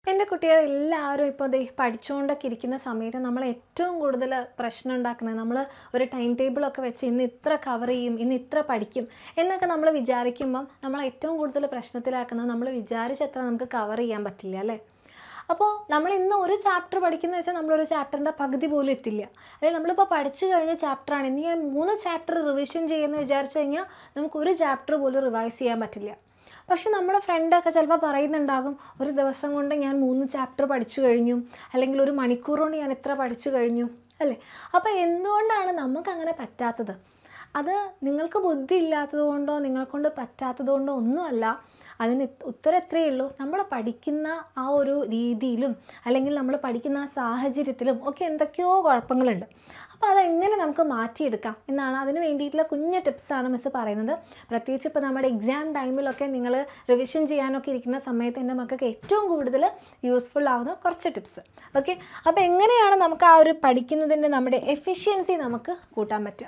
എൻ്റെ കുട്ടികളെല്ലാവരും ഇപ്പോൾ ദേ പഠിച്ചുകൊണ്ടൊക്കെ ഇരിക്കുന്ന സമയത്ത് നമ്മൾ ഏറ്റവും കൂടുതൽ പ്രശ്നം ഉണ്ടാക്കുന്നത് നമ്മൾ ഒരു ടൈം ടേബിളൊക്കെ വെച്ച് ഇന്ന് ഇത്ര കവർ ചെയ്യും, ഇന്ന് ഇത്ര പഠിക്കും എന്നൊക്കെ നമ്മൾ വിചാരിക്കുമ്പം നമ്മൾ ഏറ്റവും കൂടുതൽ പ്രശ്നത്തിലാക്കുന്നത് നമ്മൾ വിചാരിച്ചത്ര നമുക്ക് കവർ ചെയ്യാൻ പറ്റില്ല അല്ലേ. അപ്പോൾ നമ്മൾ ഇന്ന് ഒരു ചാപ്റ്റർ പഠിക്കുന്നത് വെച്ചാൽ നമ്മളൊരു ചാപ്റ്ററിൻ്റെ പകുതി പോലും എത്തില്ല. അല്ലെങ്കിൽ നമ്മളിപ്പോൾ പഠിച്ചു കഴിഞ്ഞ ചാപ്റ്ററാണ്, ഇനി ഞാൻ 3 ചാപ്റ്റർ റിവിഷൻ ചെയ്യുമെന്ന് വിചാരിച്ചു കഴിഞ്ഞാൽ നമുക്കൊരു ചാപ്റ്റർ പോലും റിവൈസ് ചെയ്യാൻ പറ്റില്ല. പക്ഷെ നമ്മുടെ ഫ്രണ്ടൊക്കെ ചിലപ്പോൾ പറയുന്നുണ്ടാകും, ഒരു ദിവസം കൊണ്ട് ഞാൻ 3 ചാപ്റ്റർ പഠിച്ചു കഴിഞ്ഞു, അല്ലെങ്കിൽ ഒരു മണിക്കൂർ കൊണ്ട് ഞാൻ ഇത്ര പഠിച്ചു കഴിഞ്ഞു അല്ലേ. അപ്പോൾ എന്തുകൊണ്ടാണ് നമുക്കങ്ങനെ പറ്റാത്തത്? അത് നിങ്ങൾക്ക് ബുദ്ധി ഇല്ലാത്തത് കൊണ്ടോ നിങ്ങളെക്കൊണ്ട് പറ്റാത്തത് കൊണ്ടോ ഒന്നുമല്ല. അതിന് ഉത്തരം എത്രയേ ഉള്ളൂ, നമ്മൾ പഠിക്കുന്ന ആ ഒരു രീതിയിലും അല്ലെങ്കിൽ നമ്മൾ പഠിക്കുന്ന ആ സാഹചര്യത്തിലും ഒക്കെ എന്തൊക്കെയോ കുഴപ്പങ്ങളുണ്ട്. അപ്പോൾ അതെങ്ങനെ നമുക്ക് മാറ്റിയെടുക്കാം എന്നാണ് അതിന് വേണ്ടിയിട്ടുള്ള കുഞ്ഞു ടിപ്സാണ് മിസ്സ് പറയുന്നത്. പ്രത്യേകിച്ച് ഇപ്പോൾ നമ്മുടെ എക്സാം ടൈമിലൊക്കെ നിങ്ങൾ റിവിഷൻ ചെയ്യാനൊക്കെ ഇരിക്കുന്ന സമയത്ത് എൻ്റെ മക്കൾക്ക് ഏറ്റവും കൂടുതൽ യൂസ്ഫുൾ ആവുന്ന കുറച്ച് ടിപ്സ്. ഓക്കെ, അപ്പോൾ എങ്ങനെയാണ് നമുക്ക് ആ ഒരു പഠിക്കുന്നതിൻ്റെ നമ്മുടെ എഫിഷ്യൻസി നമുക്ക് കൂട്ടാൻ പറ്റുക?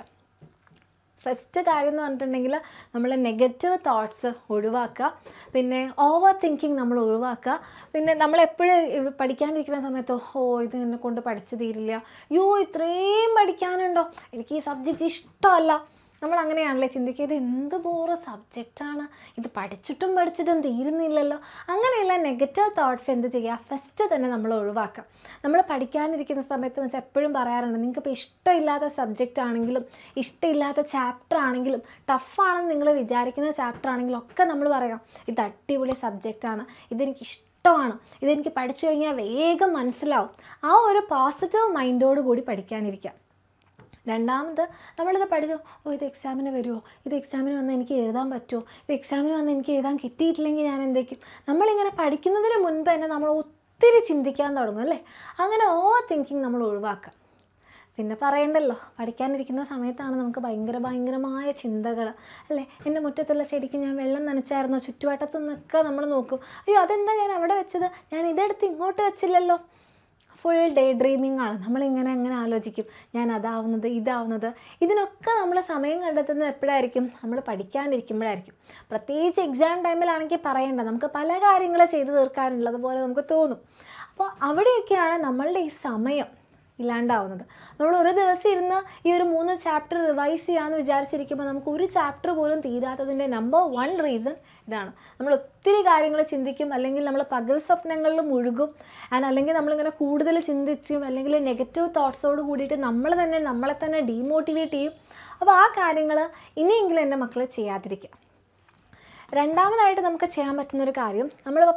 ഫസ്റ്റ് കാര്യം എന്ന് പറഞ്ഞിട്ടുണ്ടെങ്കിൽ നമ്മൾ നെഗറ്റീവ് തോട്ട്സ് ഒഴിവാക്കുക, പിന്നെ ഓവർ തിങ്കിങ് നമ്മൾ ഒഴിവാക്കുക. പിന്നെ നമ്മളെപ്പോഴും പഠിക്കാനിരിക്കുന്ന സമയത്ത് ഇത് എന്നെ കൊണ്ട് പഠിച്ചു തീരില്ല, ഇത്രയും പഠിക്കാനുണ്ടോ, എനിക്ക് ഈ സബ്ജക്റ്റ് ഇഷ്ടമല്ല, നമ്മൾ അങ്ങനെയാണല്ലേ ചിന്തിക്കുക. ഇത് എന്ത് ബോറ് സബ്ജക്റ്റാണ്, ഇത് പഠിച്ചിട്ടും തീരുന്നില്ലല്ലോ. അങ്ങനെയുള്ള നെഗറ്റീവ് തോട്ട്സ് എന്ത് ചെയ്യുക, ഫസ്റ്റ് തന്നെ നമ്മൾ ഒഴിവാക്കാം. നമ്മൾ പഠിക്കാനിരിക്കുന്ന സമയത്ത് മിസ് എപ്പോഴും പറയാറുണ്ട്, നിങ്ങൾക്കിപ്പോൾ ഇഷ്ടമില്ലാത്ത സബ്ജക്റ്റ് ആണെങ്കിലും ഇഷ്ടമില്ലാത്ത ചാപ്റ്റർ ആണെങ്കിലും ടഫാണെന്ന് നിങ്ങൾ വിചാരിക്കുന്ന ചാപ്റ്റർ ആണെങ്കിലും ഒക്കെ നമ്മൾ പറയാം, ഇത് അടിപൊളി സബ്ജക്റ്റാണ്, ഇതെനിക്ക് ഇഷ്ടമാണ്, ഇതെനിക്ക് പഠിച്ചു കഴിഞ്ഞാൽ വേഗം മനസ്സിലാവും. ആ ഒരു പോസിറ്റീവ് മൈൻഡോട് കൂടി പഠിക്കാനിരിക്കാം. രണ്ടാമത് നമ്മളിത് പഠിച്ചോ, ഇത് എക്സാമിന് വരുമോ, ഇത് എക്സാമിന് വന്ന് എനിക്ക് എഴുതാൻ പറ്റുമോ, ഇത് എക്സാമിന് വന്ന് എനിക്ക് എഴുതാൻ കിട്ടിയിട്ടില്ലെങ്കിൽ ഞാൻ എന്തൊക്കെയും. നമ്മളിങ്ങനെ പഠിക്കുന്നതിന് മുൻപ് തന്നെ നമ്മൾ ഒത്തിരി ചിന്തിക്കാൻ തുടങ്ങും അല്ലേ. അങ്ങനെ ഓവർ തിങ്കിങ് നമ്മൾ ഒഴിവാക്കുക. പിന്നെ പറയണ്ടല്ലോ, പഠിക്കാനിരിക്കുന്ന സമയത്താണ് നമുക്ക് ഭയങ്കരമായ ചിന്തകൾ അല്ലേ. എൻ്റെ മുറ്റത്തുള്ള ചെടിക്ക് ഞാൻ വെള്ളം നനച്ചായിരുന്നോ, ചുറ്റുവട്ടത്തുനിന്നൊക്കെ നമ്മൾ നോക്കും, അതെന്താ ഞാൻ അവിടെ വെച്ചത്, ഞാൻ ഇതെടുത്ത് ഇങ്ങോട്ട് വെച്ചില്ലല്ലോ. ഫുൾ ഡേ ഡ്രീമിംഗ് ആണ്. നമ്മളിങ്ങനെ ആലോചിക്കും, ഞാൻ അതാവുന്നത് ഇതാവുന്നത്. ഇതിനൊക്കെ നമ്മൾ സമയം കണ്ടെത്തുന്നത് എപ്പോഴായിരിക്കും, നമ്മൾ പഠിക്കാനിരിക്കുമ്പോഴായിരിക്കും. പ്രത്യേകിച്ച് എക്സാം ടൈമിലാണെങ്കിൽ പറയണ്ട, നമുക്ക് പല കാര്യങ്ങൾ ചെയ്തു തീർക്കാനുള്ളതുപോലെ നമുക്ക് തോന്നും. അപ്പോൾ അവിടെയൊക്കെയാണ് നമ്മളുടെ ഈ സമയം ഇല്ലാണ്ടാവുന്നത്. നമ്മൾ ഒരു ദിവസം ഇരുന്ന് ഈ ഒരു 3 ചാപ്റ്റർ റിവൈസ് ചെയ്യാമെന്ന് വിചാരിച്ചിരിക്കുമ്പോൾ നമുക്ക് ഒരു ചാപ്റ്റർ പോലും തീരാത്തതിൻ്റെ നമ്പർ 1 റീസൺ ഇതാണ്. നമ്മൾ ഒത്തിരി കാര്യങ്ങൾ ചിന്തിക്കും, അല്ലെങ്കിൽ നമ്മൾ പകൽ സ്വപ്നങ്ങളിൽ മുഴുകും, അല്ലെങ്കിൽ നമ്മളിങ്ങനെ കൂടുതൽ ചിന്തിച്ചും അല്ലെങ്കിൽ നെഗറ്റീവ് തോട്ട്സോട് കൂടിയിട്ട് നമ്മളെ തന്നെ ഡീമോട്ടിവേറ്റ് ചെയ്യും. അപ്പോൾ ആ കാര്യങ്ങൾ ഇനിയെങ്കിലും എൻ്റെ മക്കൾ ചെയ്യാതിരിക്കുക. രണ്ടാമതായിട്ട് നമുക്ക് ചെയ്യാൻ പറ്റുന്നൊരു കാര്യം, നമ്മളിപ്പോൾ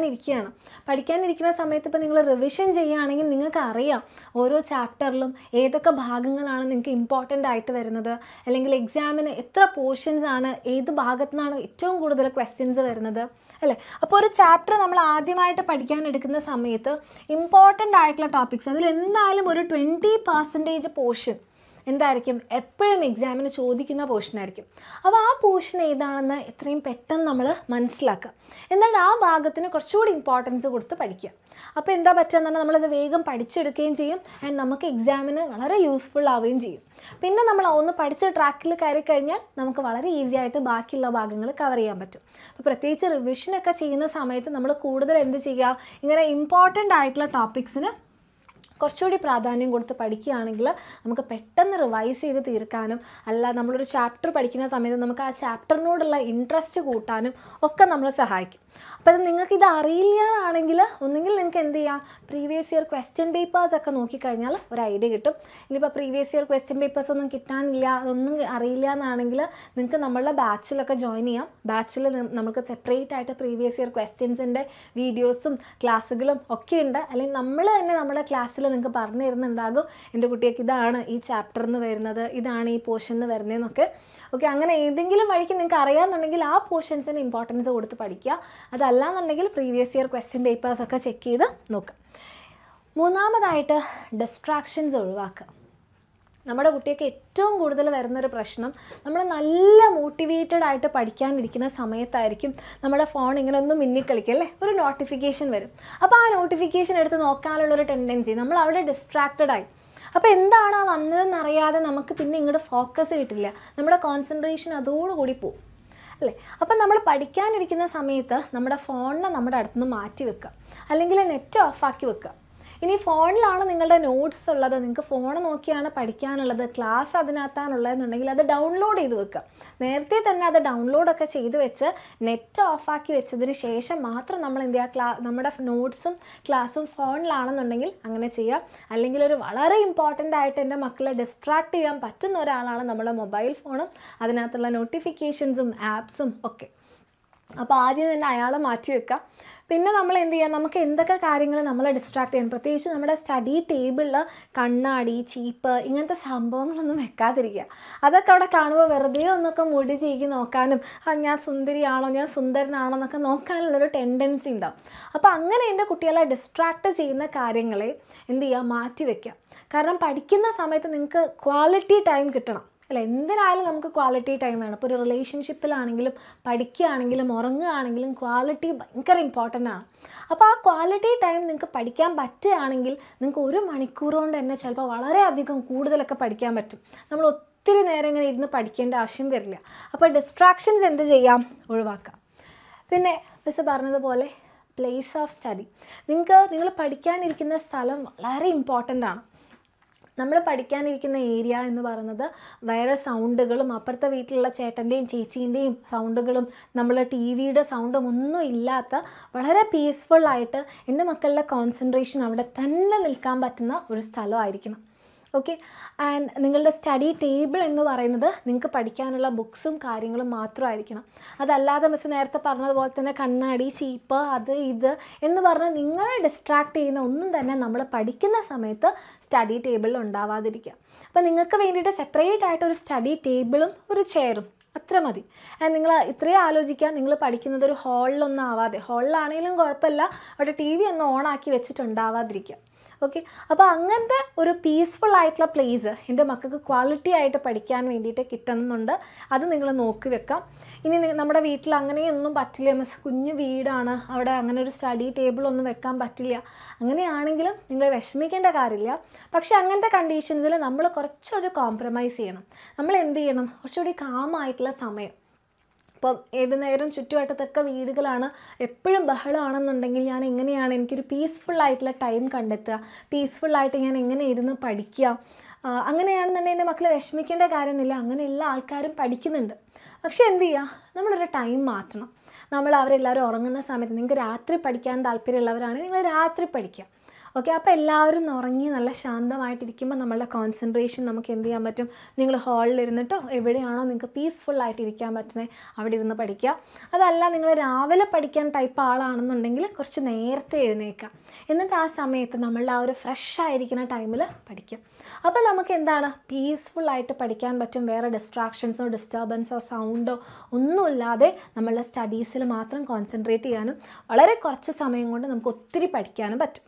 പഠിക്കാനിരിക്കുന്ന സമയത്ത് ഇപ്പോൾ നിങ്ങൾ റിവിഷൻ ചെയ്യുകയാണെങ്കിൽ നിങ്ങൾക്ക് അറിയാം ഓരോ ചാപ്റ്ററിലും ഏതൊക്കെ ഭാഗങ്ങളാണ് നിങ്ങൾക്ക് ഇമ്പോർട്ടൻ്റ് ആയിട്ട് വരുന്നത്, അല്ലെങ്കിൽ എക്സാമിന് എത്ര പോർഷൻസ് ആണ്, ഏത് ഭാഗത്തു നിന്നാണ് ഏറ്റവും കൂടുതൽ ക്വസ്റ്റ്യൻസ് വരുന്നത് അല്ലേ. അപ്പോൾ ഒരു ചാപ്റ്റർ നമ്മൾ ആദ്യമായിട്ട് പഠിക്കാൻ എടുക്കുന്ന സമയത്ത് ഇമ്പോർട്ടൻ്റ് ആയിട്ടുള്ള ടോപ്പിക്സ് അതിൽ എന്തായാലും ഒരു 20% പോർഷൻ എന്തായിരിക്കും, എപ്പോഴും എക്സാമിന് ചോദിക്കുന്ന പോർഷനായിരിക്കും. അപ്പോൾ ആ പോർഷൻ ഏതാണെന്ന് എത്രയും പെട്ടെന്ന് നമ്മൾ മനസ്സിലാക്കുക, എന്നിട്ട് ആ ഭാഗത്തിന് കുറച്ചുകൂടി ഇമ്പോർട്ടൻസ് കൊടുത്ത് പഠിക്കുക. അപ്പോൾ എന്താ പറ്റുക നമ്മളത് വേഗം പഠിച്ചെടുക്കുകയും ചെയ്യും, ആൻഡ് നമുക്ക് എക്സാമിന് വളരെ യൂസ്ഫുൾ ആവുകയും ചെയ്യും. പിന്നെ നമ്മൾ ഒന്ന് പഠിച്ച ട്രാക്കിൽ കയറി കഴിഞ്ഞാൽ നമുക്ക് വളരെ ഈസി ആയിട്ട് ബാക്കിയുള്ള ഭാഗങ്ങൾ കവർ ചെയ്യാൻ പറ്റും. അപ്പോൾ പ്രത്യേകിച്ച് റിവിഷനൊക്കെ ചെയ്യുന്ന സമയത്ത് നമ്മൾ കൂടുതൽ എന്ത് ചെയ്യുക, ഇങ്ങനെ ഇമ്പോർട്ടൻ്റ് ആയിട്ടുള്ള ടോപ്പിക്സിന് കുറച്ചുകൂടി പ്രാധാന്യം കൊടുത്ത് പഠിക്കുകയാണെങ്കിൽ നമുക്ക് പെട്ടെന്ന് റിവൈസ് ചെയ്ത് തീർക്കാനും, അല്ല നമ്മളൊരു ചാപ്റ്റർ പഠിക്കുന്ന സമയത്ത് നമുക്ക് ആ ചാപ്റ്ററിനോടുള്ള ഇൻട്രസ്റ്റ് കൂട്ടാനും ഒക്കെ നമ്മളെ സഹായിക്കും. അപ്പോൾ അത് നിങ്ങൾക്കിത് അറിയില്ല എന്നാണെങ്കിൽ ഒന്നുകിൽ നിങ്ങൾക്ക് എന്ത് ചെയ്യാം, പ്രീവിയസ് ഇയർ ക്വസ്റ്റ്യൻ പേപ്പേഴ്സൊക്കെ നോക്കിക്കഴിഞ്ഞാൽ ഒരു ഐഡിയ കിട്ടും. ഇനിയിപ്പോൾ പ്രീവിയസ് ഇയർ ക്വസ്റ്റ്യൻ പേപ്പേഴ്സ് ഒന്നും കിട്ടാനില്ല, അതൊന്നും അറിയില്ല എന്നാണെങ്കിൽ നിങ്ങൾക്ക് നമ്മളുടെ ബാച്ചിലൊക്കെ ജോയിൻ ചെയ്യാം. ബാച്ചിൽ നമുക്ക് സെപ്പറേറ്റ് ആയിട്ട് പ്രീവിയസ് ഇയർ ക്വസ്റ്റ്യൻസിൻ്റെ വീഡിയോസും ക്ലാസ്സുകളും ഒക്കെ ഉണ്ട്. അല്ലെങ്കിൽ നമ്മൾ തന്നെ നമ്മുടെ ക്ലാസ്സിൽ നിങ്ങൾക്ക് പറഞ്ഞു തരുന്നുണ്ടാകും, എൻ്റെ കുട്ടിക്ക് ഇതാണ് ഈ ചാപ്റ്ററിന് വരുന്നത്, ഇതാണ് ഈ പോർഷനിൽ വരുന്നതെന്നൊക്കെ. ഓക്കെ, അങ്ങനെ ഏതെങ്കിലും വഴിക്ക് നിങ്ങൾക്ക് അറിയാമെന്നുണ്ടെങ്കിൽ ആ പോർഷൻസിന് ഇമ്പോർട്ടൻസ് കൊടുത്ത് പഠിക്കുക. അതല്ലാന്നുണ്ടെങ്കിൽ പ്രീവിയസ് ഇയർ ക്വസ്റ്റ്യൻ പേപ്പേഴ്സൊക്കെ ചെക്ക് ചെയ്ത് നോക്കുക. മൂന്നാമതായിട്ട് ഡിസ്ട്രാക്ഷൻസ് ഒഴിവാക്കുക. നമ്മുടെ കുട്ടിക്ക് ഏറ്റവും കൂടുതൽ വരുന്നൊരു പ്രശ്നം, നമ്മൾ നല്ല മോട്ടിവേറ്റഡ് ആയിട്ട് പഠിക്കാനിരിക്കുന്ന സമയത്തായിരിക്കും നമ്മുടെ ഫോൺ ഇങ്ങനെ ഒന്ന് മിന്നിക്കളിക്കുക അല്ലേ, ഒരു നോട്ടിഫിക്കേഷൻ വരും. അപ്പോൾ ആ നോട്ടിഫിക്കേഷൻ എടുത്ത് നോക്കാനുള്ളൊരു ടെൻഡൻസി, നമ്മൾ അവിടെ ഡിസ്ട്രാക്റ്റഡ് ആയി. അപ്പോൾ എന്താണ് വന്നതെന്നറിയാതെ നമുക്ക് പിന്നെ ഇങ്ങോട്ട് ഫോക്കസ് കിട്ടില്ല, നമ്മുടെ കോൺസെൻട്രേഷൻ അതോടുകൂടി പോകും. അല്ലേ? അപ്പം നമ്മൾ പഠിക്കാനിരിക്കുന്ന സമയത്ത് നമ്മുടെ ഫോണിനെ നമ്മുടെ അടുത്തുനിന്ന് മാറ്റി വെക്കുക, അല്ലെങ്കിൽ നെറ്റ് ഓഫാക്കി വെക്കുക. ഇനി ഫോണിലാണ് നിങ്ങളുടെ നോട്ട്സ് ഉള്ളത്, നിങ്ങൾക്ക് ഫോൺ നോക്കിയാണ് പഠിക്കാനുള്ളത്, ക്ലാസ് അതിനകത്താണുള്ളതെന്നുണ്ടെങ്കിൽ അത് ഡൗൺലോഡ് ചെയ്ത് വെക്കുക. നേരത്തെ തന്നെ അത് ഡൗൺലോഡൊക്കെ ചെയ്ത് വെച്ച് നെറ്റ് ഓഫാക്കി വെച്ചതിന് ശേഷം മാത്രം നമ്മൾ എന്ത് ചെയ്യുക, നമ്മുടെ നോട്ട്സും ക്ലാസ്സും ഫോണിലാണെന്നുണ്ടെങ്കിൽ അങ്ങനെ ചെയ്യുക. അല്ലെങ്കിൽ ഒരു വളരെ ഇമ്പോർട്ടൻ്റ് ആയിട്ട് എൻ്റെ മക്കളെ ഡിസ്ട്രാക്ട് ചെയ്യാൻ പറ്റുന്ന ഒരാളാണ് നമ്മുടെ മൊബൈൽ ഫോണും അതിനകത്തുള്ള നോട്ടിഫിക്കേഷൻസും ആപ്സും ഒക്കെ. അപ്പോൾ ആദ്യം തന്നെ അയാളെ മാറ്റി വെക്കുക. പിന്നെ നമ്മൾ എന്ത് ചെയ്യുക, നമുക്ക് എന്തൊക്കെ കാര്യങ്ങൾ നമ്മളെ ഡിസ്ട്രാക്ട് ചെയ്യണം, പ്രത്യേകിച്ച് നമ്മുടെ സ്റ്റഡി ടേബിളിൽ കണ്ണാടി, ചീപ്പ് ഇങ്ങനത്തെ സംഭവങ്ങളൊന്നും വെക്കാതിരിക്കുക. അതൊക്കെ അവിടെ കാണുമ്പോൾ വെറുതെ ഒന്നൊക്കെ മുടി ചീകി നോക്കാനും ഞാൻ സുന്ദരിയാണോ ഞാൻ സുന്ദരനാണോ എന്നൊക്കെ നോക്കാനുള്ളൊരു ടെൻഡൻസി ഉണ്ടാവും. അപ്പോൾ അങ്ങനെ എൻ്റെ കുട്ടികളെ ഡിസ്ട്രാക്ട് ചെയ്യുന്ന കാര്യങ്ങളെ എന്ത് ചെയ്യുക, മാറ്റി വയ്ക്കുക. കാരണം പഠിക്കുന്ന സമയത്ത് നിങ്ങൾക്ക് ക്വാളിറ്റി ടൈം കിട്ടണം, അല്ല? എന്തിനായാലും നമുക്ക് ക്വാളിറ്റി ടൈം വേണം. ഇപ്പോൾ ഒരു റിലേഷൻഷിപ്പിലാണെങ്കിലും പഠിക്കുകയാണെങ്കിലും ഉറങ്ങുകയാണെങ്കിലും ക്വാളിറ്റി ഭയങ്കര ഇമ്പോർട്ടൻ്റ് ആണ്. അപ്പോൾ ആ ക്വാളിറ്റി ടൈം നിങ്ങൾക്ക് പഠിക്കാൻ പറ്റുകയാണെങ്കിൽ നിങ്ങൾക്ക് 1 മണിക്കൂർ കൊണ്ട് തന്നെ ചിലപ്പോൾ വളരെയധികം കൂടുതലൊക്കെ പഠിക്കാൻ പറ്റും. നമ്മൾ ഒത്തിരി നേരം ഇങ്ങനെ ഇരുന്ന് പഠിക്കേണ്ട ആവശ്യം വരില്ല. അപ്പോൾ ഡിസ്ട്രാക്ഷൻസ് എന്ത് ചെയ്യാം, ഒഴിവാക്കാം. പിന്നെ മിസ് പറഞ്ഞതുപോലെ പ്ലേസ് ഓഫ് സ്റ്റഡി, നിങ്ങൾ പഠിക്കാനിരിക്കുന്ന സ്ഥലം വളരെ ഇമ്പോർട്ടൻ്റ് ആണ്. നമ്മൾ പഠിക്കാനിരിക്കുന്ന ഏരിയ എന്ന് പറയുന്നത് വേറെ സൗണ്ടുകളും അപ്പുറത്തെ വീട്ടിലുള്ള ചേട്ടൻ്റെയും ചേച്ചീൻ്റെയും സൗണ്ടുകളും നമ്മൾ ടി വിയുടെ സൗണ്ടും ഒന്നും ഇല്ലാത്ത വളരെ പീസ്ഫുള്ളായിട്ട് എൻ്റെ മക്കളുടെ കോൺസെൻട്രേഷൻ അവിടെ തന്നെ നിൽക്കാൻ പറ്റുന്ന ഒരു സ്ഥലമായിരിക്കണം. ഓക്കെ. ആൻഡ് നിങ്ങളുടെ സ്റ്റഡി ടേബിൾ എന്ന് പറയുന്നത് നിങ്ങൾക്ക് പഠിക്കാനുള്ള ബുക്സും കാര്യങ്ങളും മാത്രമായിരിക്കണം. അതല്ലാതെ മിസ് നേരത്തെ പറഞ്ഞതുപോലെ തന്നെ കണ്ണാടി, ചീപ്പ്, അത് ഇത് എന്ന് പറഞ്ഞ് നിങ്ങളെ ഡിസ്ട്രാക്ട് ചെയ്യുന്ന ഒന്നും തന്നെ നമ്മൾ പഠിക്കുന്ന സമയത്ത് സ്റ്റഡി ടേബിളിൽ ഉണ്ടാവാതിരിക്കുക. അപ്പോൾ നിങ്ങൾക്ക് വേണ്ടിയിട്ട് സെപ്പറേറ്റ് ആയിട്ടൊരു സ്റ്റഡി ടേബിളും ഒരു ചെയറും അത്ര മതി. ആൻഡ് നിങ്ങൾ ഇത്രയും ആലോചിക്കുക, നിങ്ങൾ പഠിക്കുന്നത് ഒരു ഹാളിലൊന്നും ആവാതെ, ഹാളിലാണെങ്കിലും കുഴപ്പമില്ല, അവിടെ ടി വി ഒന്ന് ഓണാക്കി വെച്ചിട്ടുണ്ടാവാതിരിക്കുക. ഓക്കെ. അപ്പോൾ അങ്ങനത്തെ ഒരു പീസ്ഫുൾ ആയിട്ടുള്ള പ്ലേസ് എൻ്റെ മക്കൾക്ക് ക്വാളിറ്റി ആയിട്ട് പഠിക്കാൻ വേണ്ടിയിട്ട് കിട്ടണമെന്നുണ്ട്. അത് നിങ്ങൾ നോക്കി വെക്കാം. ഇനി നമ്മുടെ വീട്ടിൽ അങ്ങനെയൊന്നും പറ്റില്ല, മിസ് കുഞ്ഞു വീടാണ്, അവിടെ അങ്ങനെ ഒരു സ്റ്റഡി ടേബിളൊന്നും വെക്കാൻ പറ്റില്ല, അങ്ങനെയാണെങ്കിലും നിങ്ങൾ വിഷമിക്കേണ്ട കാര്യമില്ല. പക്ഷേ അങ്ങനത്തെ കണ്ടീഷൻസിൽ നമ്മൾ കുറച്ചൊരു കോംപ്രമൈസ് ചെയ്യണം. നമ്മൾ എന്ത് ചെയ്യണം, കുറച്ചുകൂടി കാമായിട്ടുള്ള സമയം. ഇപ്പം ഏത് നേരം ചുറ്റുവട്ടത്തൊക്കെ വീടുകളാണ്, എപ്പോഴും ബഹളമാണെന്നുണ്ടെങ്കിൽ ഞാൻ എങ്ങനെയാണ് എനിക്കൊരു പീസ്ഫുള്ളായിട്ടുള്ള ടൈം കണ്ടെത്തുക, പീസ്ഫുള്ളായിട്ട് ഞാൻ എങ്ങനെ ഇരുന്ന് പഠിക്കുക. അങ്ങനെയാണെന്നുണ്ടെങ്കിൽ എൻ്റെ മക്കളെ വിഷമിക്കേണ്ട കാര്യമൊന്നുമില്ല, അങ്ങനെയുള്ള ആൾക്കാരും പഠിക്കുന്നുണ്ട്. പക്ഷേ എന്ത് ചെയ്യുക, നമ്മളൊരു ടൈം മാറ്റണം. അവരെല്ലാവരും ഉറങ്ങുന്ന സമയത്ത്, നിങ്ങൾക്ക് രാത്രി പഠിക്കാൻ താല്പര്യമുള്ളവരാണെങ്കിൽ നിങ്ങൾ രാത്രി പഠിക്കുക. ഓക്കെ. അപ്പോൾ എല്ലാവരും ഉറങ്ങി നല്ല ശാന്തമായിട്ടിരിക്കുമ്പോൾ നമ്മളുടെ കോൺസെൻട്രേഷൻ നമുക്ക് എന്ത് ചെയ്യാൻ പറ്റും, നിങ്ങൾ ഹാളിലിരുന്നിട്ടോ എവിടെയാണോ നിങ്ങൾക്ക് പീസ്ഫുള്ളായിട്ട് ഇരിക്കാൻ പറ്റുന്നത് അവിടെ ഇരുന്ന് പഠിക്കുക. അതല്ല നിങ്ങൾ രാവിലെ പഠിക്കാൻ ടൈപ്പ് ആളാണെന്നുണ്ടെങ്കിൽ കുറച്ച് നേരത്തെ എഴുന്നേൽക്കാം, എന്നിട്ട് ആ സമയത്ത് നമ്മളുടെ ആ ഒരു ഫ്രഷ് ആയിരിക്കുന്ന ടൈമിൽ പഠിക്കാം. അപ്പോൾ നമുക്ക് എന്താണ്, പീസ്ഫുള്ളായിട്ട് പഠിക്കാൻ പറ്റും. വേറെ ഡിസ്ട്രാക്ഷൻസോ ഡിസ്റ്റർബൻസോ സൗണ്ടോ ഒന്നുമില്ലാതെ നമ്മളുടെ സ്റ്റഡീസിൽ മാത്രം കോൺസെൻട്രേറ്റ് ചെയ്യാനും വളരെ കുറച്ച് സമയം കൊണ്ട് നമുക്ക് ഒത്തിരി പഠിക്കാനും പറ്റും.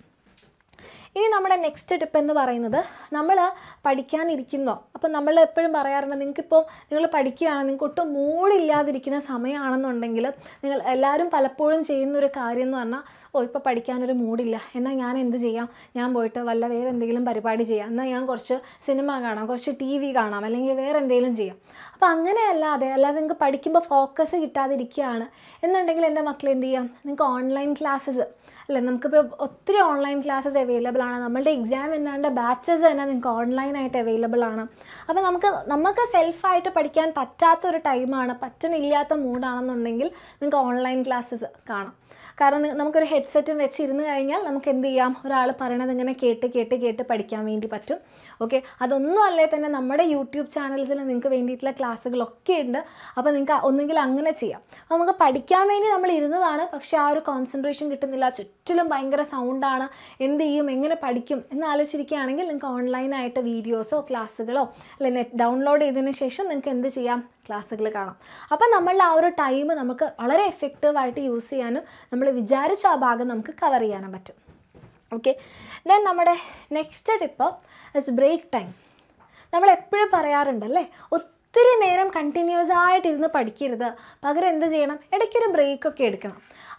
ഇനി നമ്മുടെ നെക്സ്റ്റ് ടിപ്പ് എന്ന് പറയുന്നത്, നമ്മൾ പഠിക്കാനിരിക്കുന്നോ, അപ്പോൾ നമ്മൾ എപ്പോഴും പറയാറുണ്ട്, നിങ്ങൾ പഠിക്കുകയാണ്, നിങ്ങൾക്ക് ഒട്ടും മൂഡില്ലാതിരിക്കുന്ന സമയമാണെന്നുണ്ടെങ്കിൽ നിങ്ങൾ എല്ലാവരും പലപ്പോഴും ചെയ്യുന്നൊരു കാര്യം എന്ന് പറഞ്ഞാൽ, ഇപ്പോൾ പഠിക്കാനൊരു മൂഡില്ല, എന്നാൽ ഞാൻ എന്ത് ചെയ്യാം, ഞാൻ പോയിട്ട് വേറെ എന്തെങ്കിലും പരിപാടി ചെയ്യാം, എന്നാൽ ഞാൻ കുറച്ച് സിനിമ കാണാം, കുറച്ച് ടി വി കാണാം, അല്ലെങ്കിൽ വേറെ എന്തെങ്കിലും ചെയ്യാം. അപ്പോൾ അല്ലാതെ നിങ്ങൾക്ക് പഠിക്കുമ്പോൾ ഫോക്കസ് കിട്ടാതിരിക്കുകയാണ് എന്നുണ്ടെങ്കിൽ എൻ്റെ മക്കൾ എന്ത് ചെയ്യാം, നിങ്ങൾക്ക് ഓൺലൈൻ ക്ലാസ്സസ് അല്ലേ, നമുക്കിപ്പോൾ ഒത്തിരി ഓൺലൈൻ ക്ലാസ്സസ് അവൈലബിൾ ആണ്. നമ്മളുടെ എക്സാം വിന്നറിൻ്റെ ബാച്ചസ് തന്നെ നിങ്ങൾക്ക് ഓൺലൈനായിട്ട് അവൈലബിൾ ആണ്. അപ്പോൾ നമുക്ക് സെൽഫായിട്ട് പഠിക്കാൻ പറ്റാത്തൊരു ടൈമാണ്, പറ്റുന്നില്ലാത്ത മൂഡാണെന്നുണ്ടെങ്കിൽ നിങ്ങൾക്ക് ഓൺലൈൻ ക്ലാസ്സസ് കാണാം. കാരണം നമുക്കൊരു ഹെഡ്സെറ്റും വെച്ചിരുന്ന് കഴിഞ്ഞാൽ നമുക്ക് എന്ത് ചെയ്യാം, ഒരാൾ പറയണത് ഇങ്ങനെ കേട്ട് പഠിക്കാൻ വേണ്ടി പറ്റും. ഓക്കെ. അതൊന്നും അല്ലേ തന്നെ നമ്മുടെ യൂട്യൂബ് ചാനൽസിൽ നിങ്ങൾക്ക് വേണ്ടിയിട്ടുള്ള ക്ലാസ്സുകളൊക്കെ ഉണ്ട്. അപ്പോൾ നിങ്ങൾക്ക് ഒന്നുകിൽ അങ്ങനെ ചെയ്യാം. അപ്പോൾ നമുക്ക് പഠിക്കാൻ വേണ്ടി നമ്മൾ ഇരുന്നതാണ്, പക്ഷേ ആ ഒരു കോൺസെൻട്രേഷൻ കിട്ടുന്നില്ല, ചുറ്റിലും ഭയങ്കര സൗണ്ടാണ്, എന്ത് ചെയ്യും, എങ്ങനെ പഠിക്കും എന്ന് ആലോചിച്ചിരിക്കുകയാണെങ്കിൽ നിങ്ങൾക്ക് ഓൺലൈനായിട്ട് വീഡിയോസോ ക്ലാസ്സുകളോ അല്ലെ നെറ്റ് ഡൗൺലോഡ് ചെയ്തതിന് ശേഷം നിങ്ങൾക്ക് എന്ത് ചെയ്യാം, ക്ലാസ്സുകൾ കാണാം. അപ്പോൾ നമ്മളുടെ ആ ഒരു ടൈം നമുക്ക് വളരെ എഫക്റ്റീവായിട്ട് യൂസ് ചെയ്യാനും നമ്മൾ വിചാരിച്ച ആ ഭാഗം നമുക്ക് കവർ ചെയ്യാനും പറ്റും. ഓക്കെ. ദെൻ നമ്മുടെ next tip is break time. നമ്മൾ എപ്പോഴും പറയാറുണ്ടല്ലേ, ഒത്തിരി നേരം കണ്ടിന്യൂസ് ആയിട്ടിരുന്ന് പഠിക്കരുത്, പകരം എന്ത് ചെയ്യണം, ഇടയ്ക്കൊരു ബ്രേക്കൊക്കെ എടുക്കണം.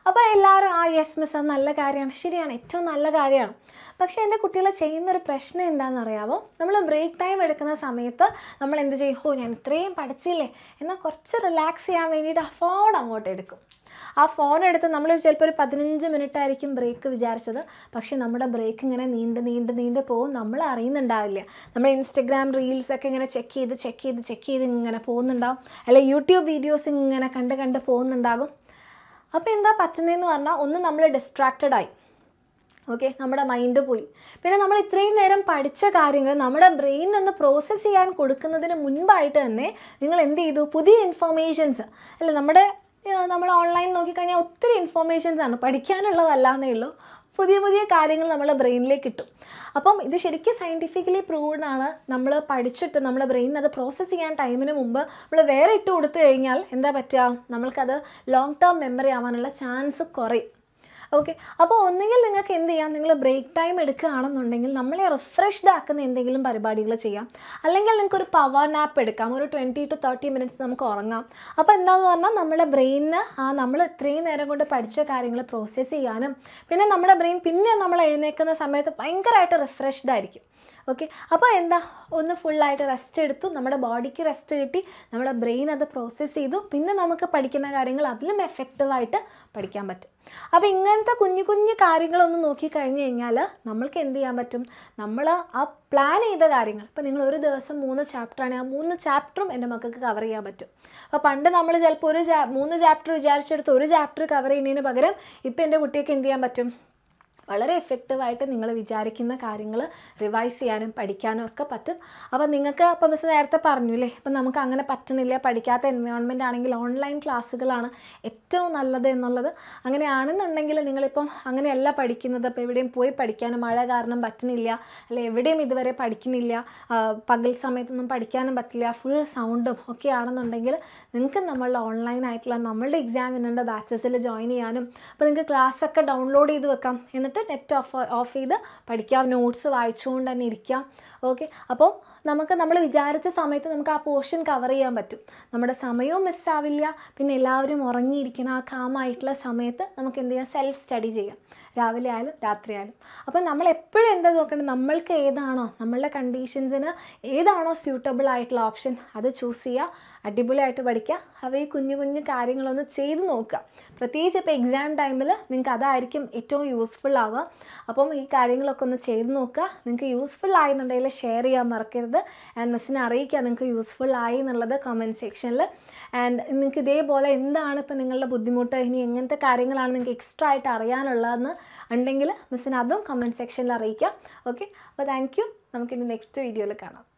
അപ്പോൾ എല്ലാവരും യെസ് മിസ് അത് നല്ല കാര്യമാണ്, ശരിയാണ്, ഏറ്റവും നല്ല കാര്യമാണ്. പക്ഷേ എൻ്റെ കുട്ടികൾ ചെയ്യുന്നൊരു പ്രശ്നം എന്താണെന്ന് അറിയാമോ? നമ്മൾ ബ്രേക്ക് ടൈം എടുക്കുന്ന സമയത്ത് നമ്മൾ എന്ത് ചെയ്യും? ഞാൻ ഇത്രയും പഠിച്ചില്ലേ എന്നാൽ കുറച്ച് റിലാക്സ് ചെയ്യാൻ വേണ്ടിയിട്ട് ആ ഫോൺ അങ്ങോട്ട് എടുക്കും. ആ ഫോൺ എടുത്ത് നമ്മൾ ചിലപ്പോൾ ഒരു 15 മിനിറ്റ് ആയിരിക്കും ബ്രേക്ക് വിചാരിച്ചത്, പക്ഷേ നമ്മുടെ ബ്രേക്ക് ഇങ്ങനെ നീണ്ട് പോകും, നമ്മൾ അറിയുന്നുണ്ടാവില്ല. നമ്മൾ ഇൻസ്റ്റഗ്രാം റീൽസൊക്കെ ഇങ്ങനെ ചെക്ക് ചെയ്ത് ഇങ്ങനെ പോകുന്നുണ്ടാവും, അല്ലെങ്കിൽ യൂട്യൂബ് വീഡിയോസ് ഇങ്ങനെ കണ്ട് പോകുന്നുണ്ടാകും. അപ്പോൾ എന്താ പറ്റുന്നതെന്ന് പറഞ്ഞാൽ, ഒന്ന് നമ്മൾ ഡിസ്ട്രാക്റ്റഡ് ആയി, ഓക്കെ, നമ്മുടെ മൈൻഡ് പോയി. പിന്നെ നമ്മൾ ഇത്രയും നേരം പഠിച്ച കാര്യങ്ങൾ നമ്മുടെ ബ്രെയിനൊന്ന് പ്രോസസ്സ് ചെയ്യാൻ കൊടുക്കുന്നതിന് മുൻപായിട്ട് തന്നെ നിങ്ങൾ എന്ത് ചെയ്തു? പുതിയ ഇൻഫോർമേഷൻസ് അല്ല, നമ്മൾ ഓൺലൈൻ നോക്കിക്കഴിഞ്ഞാൽ ഒത്തിരി ഇൻഫോർമേഷൻസ് ആണ്, പഠിക്കാനുള്ളതല്ലാന്നേ ഉള്ളൂ, പുതിയ കാര്യങ്ങൾ നമ്മുടെ ബ്രെയിനിലേക്ക് കിട്ടും. അപ്പം ഇത് ശരിക്കും സയൻറ്റിഫിക്കലി പ്രൂവ്ഡ് ആണ്. നമ്മൾ പഠിച്ചിട്ട് നമ്മുടെ ബ്രെയിനിന് അത് പ്രോസസ്സ് ചെയ്യാൻ ടൈമിന് മുമ്പ് നമ്മൾ വേറെ ഇട്ട് കൊടുത്തു കഴിഞ്ഞാൽ എന്താ പറ്റുക? നമ്മൾക്കത് ലോങ് ടേം മെമ്മറി ആവാനുള്ള ചാൻസ് കുറയും. ഓക്കെ, അപ്പോൾ ഒന്നുകിൽ നിങ്ങൾക്ക് എന്ത് ചെയ്യാം? നിങ്ങൾ ബ്രേക്ക് ടൈം എടുക്കുകയാണെന്നുണ്ടെങ്കിൽ നമ്മളെ റിഫ്രഷ്ഡ് ആക്കുന്ന എന്തെങ്കിലും പരിപാടികൾ ചെയ്യാം, അല്ലെങ്കിൽ നിങ്ങൾക്കൊരു പവർ നാപ്പ് എടുക്കാം, ഒരു 20 to 30 മിനിറ്റ്സ് നമുക്ക് ഉറങ്ങാം. അപ്പോൾ എന്താണെന്ന് പറഞ്ഞാൽ നമ്മുടെ ബ്രെയിനിന് നമ്മൾ ഇത്രയും നേരം കൊണ്ട് പഠിച്ച കാര്യങ്ങൾ പ്രോസസ്സ് ചെയ്യാനും, പിന്നെ നമ്മുടെ ബ്രെയിൻ പിന്നെ നമ്മൾ എഴുന്നേൽക്കുന്ന സമയത്ത് ഭയങ്കരമായിട്ട് റിഫ്രഷ്ഡ് ആയിരിക്കും. ഓക്കെ, അപ്പോൾ എന്താ, ഒന്ന് ഫുള്ളായിട്ട് റെസ്റ്റ് എടുത്തു, നമ്മുടെ ബോഡിക്ക് റെസ്റ്റ് കിട്ടി, നമ്മുടെ ബ്രെയിൻ അത് പ്രോസസ്സ് ചെയ്തു, പിന്നെ നമുക്ക് പഠിക്കുന്ന കാര്യങ്ങൾ അതിലും എഫക്റ്റീവായിട്ട് പഠിക്കാൻ പറ്റും. അപ്പോൾ ഇങ്ങനത്തെ കുഞ്ഞു കാര്യങ്ങളൊന്ന് നോക്കിക്കഴിഞ്ഞ് കഴിഞ്ഞാൽ നമ്മൾക്ക് എന്ത് ചെയ്യാൻ പറ്റും? നമ്മൾ ആ പ്ലാൻ ചെയ്ത കാര്യങ്ങൾ, ഇപ്പോൾ നിങ്ങൾ ഒരു ദിവസം 3 ചാപ്റ്ററാണ്, ആ 3 ചാപ്റ്ററും എൻ്റെ മക്കൾക്ക് കവർ ചെയ്യാൻ പറ്റും. അപ്പോൾ പണ്ട് നമ്മൾ ചിലപ്പോൾ 3 ചാപ്റ്റർ വിചാരിച്ചെടുത്ത് ഒരു ചാപ്റ്റർ കവർ ചെയ്യുന്നതിന് പകരം ഇപ്പോൾ എൻ്റെ കുട്ടിക്ക് എന്ത് ചെയ്യാൻ പറ്റും? വളരെ എഫക്റ്റീവായിട്ട് നിങ്ങൾ വിചാരിക്കുന്ന കാര്യങ്ങൾ റിവൈസ് ചെയ്യാനും പഠിക്കാനും ഒക്കെ പറ്റും. അപ്പോൾ നിങ്ങൾക്ക് ഇപ്പോൾ മിസ് നേരത്തെ പറഞ്ഞില്ലേ, ഇപ്പം നമുക്ക് അങ്ങനെ പറ്റുന്നില്ല, പഠിക്കാത്ത എൻവയോൺമെൻറ്റ് ആണെങ്കിൽ ഓൺലൈൻ ക്ലാസ്സുകളാണ് ഏറ്റവും നല്ലത് എന്നുള്ളത്. അങ്ങനെയാണെന്നുണ്ടെങ്കിൽ നിങ്ങളിപ്പം അങ്ങനെയല്ല പഠിക്കുന്നത്, ഇപ്പോൾ എവിടെയും പോയി പഠിക്കാനും മഴ കാരണം പറ്റുന്നില്ല, അല്ലെ എവിടെയും ഇതുവരെ പഠിക്കുന്നില്ല, പകൽ സമയത്തൊന്നും പഠിക്കാനും പറ്റില്ല, ഫുൾ സൗണ്ടും ഒക്കെ ആണെന്നുണ്ടെങ്കിൽ നിങ്ങൾക്ക് നമ്മളുടെ ഓൺലൈനായിട്ടുള്ള നമ്മളുടെ എക്സാമിനറിൻ്റെ ബാച്ചസിൽ ജോയിൻ ചെയ്യാനും, അപ്പോൾ നിങ്ങൾക്ക് ക്ലാസ്സൊക്കെ ഡൗൺലോഡ് ചെയ്ത് വെക്കാം, എന്നിട്ട് നെറ്റ് ഓഫ് ചെയ്ത് പഠിക്കാം, നോട്ട്സ് വായിച്ചുകൊണ്ട് തന്നെ ഇരിക്കാം. ഓക്കെ, അപ്പോൾ നമ്മൾ വിചാരിച്ച സമയത്ത് നമുക്ക് ആ പോർഷൻ കവർ ചെയ്യാൻ പറ്റും, നമ്മുടെ സമയവും മിസ്സാവില്ല, പിന്നെ എല്ലാവരും ഉറങ്ങിയിരിക്കുന്ന ആ കാമായിട്ടുള്ള സമയത്ത് നമുക്ക് എന്ത് ചെയ്യാം? സെൽഫ് സ്റ്റഡി ചെയ്യാം, രാവിലെ ആയാലും രാത്രി ആയാലും. അപ്പോൾ നമ്മൾ എപ്പോഴും എന്താ നോക്കേണ്ടത്? നമ്മൾക്ക് ഏതാണോ, നമ്മളുടെ കണ്ടീഷൻസിന് ഏതാണോ സ്യൂട്ടബിൾ ആയിട്ടുള്ള ഓപ്ഷൻ അത് ചൂസ് ചെയ്യുക, അടിപൊളിയായിട്ട് പഠിക്കുക. അവ ഈ കുഞ്ഞു കാര്യങ്ങളൊന്ന് ചെയ്ത് നോക്കുക. പ്രത്യേകിച്ച് ഇപ്പോൾ എക്സാം ടൈമിൽ നിങ്ങൾക്ക് അതായിരിക്കും ഏറ്റവും യൂസ്ഫുൾ ആവുക. അപ്പം ഈ കാര്യങ്ങളൊക്കെ ഒന്ന് ചെയ്ത് നോക്കുക. നിങ്ങൾക്ക് യൂസ്ഫുൾ ആയെന്നുണ്ടെങ്കിൽ ഷെയർ ചെയ്യാൻ മറക്കരുത്. ആൻഡ് മിസ്സിനെ അറിയിക്കുക നിങ്ങൾക്ക് യൂസ്ഫുൾ ആയി എന്നുള്ളത് കമൻറ്റ് സെക്ഷനിൽ. ആൻഡ് നിങ്ങൾക്ക് ഇതേപോലെ എന്താണ് ഇപ്പോൾ നിങ്ങളുടെ ബുദ്ധിമുട്ട്, ഇനി എങ്ങനത്തെ കാര്യങ്ങളാണ് നിങ്ങൾക്ക് എക്സ്ട്രാ ആയിട്ട് അറിയാനുള്ളതെന്ന് ഉണ്ടെങ്കിൽ മിസ്സിന് അതും കമൻറ്റ് സെക്ഷനിൽ അറിയിക്കാം. ഓക്കെ, അപ്പോൾ താങ്ക് യു. നമുക്കിനി നെക്സ്റ്റ് വീഡിയോയിൽ കാണാം.